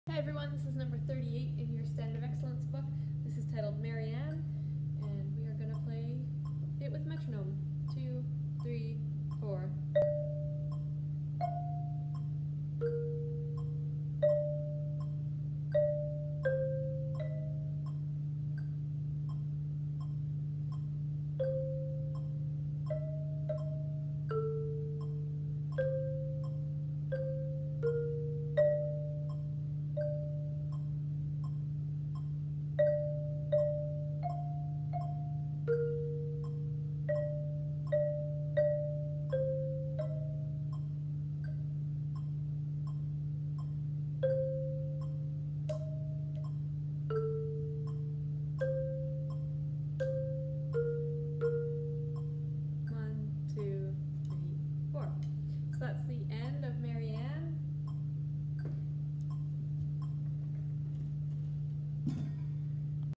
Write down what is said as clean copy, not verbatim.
Hi everyone, this is number 38 in your Standard of Excellence book. This is titled Marianne, and we are going to play it with metronome. 2, 3, 4.